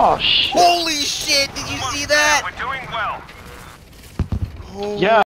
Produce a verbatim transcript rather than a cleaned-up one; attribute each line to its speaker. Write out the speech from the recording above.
Speaker 1: Oh shit.
Speaker 2: Holy shit! Did you see that?
Speaker 3: We're doing well.
Speaker 2: Holy
Speaker 1: Yeah.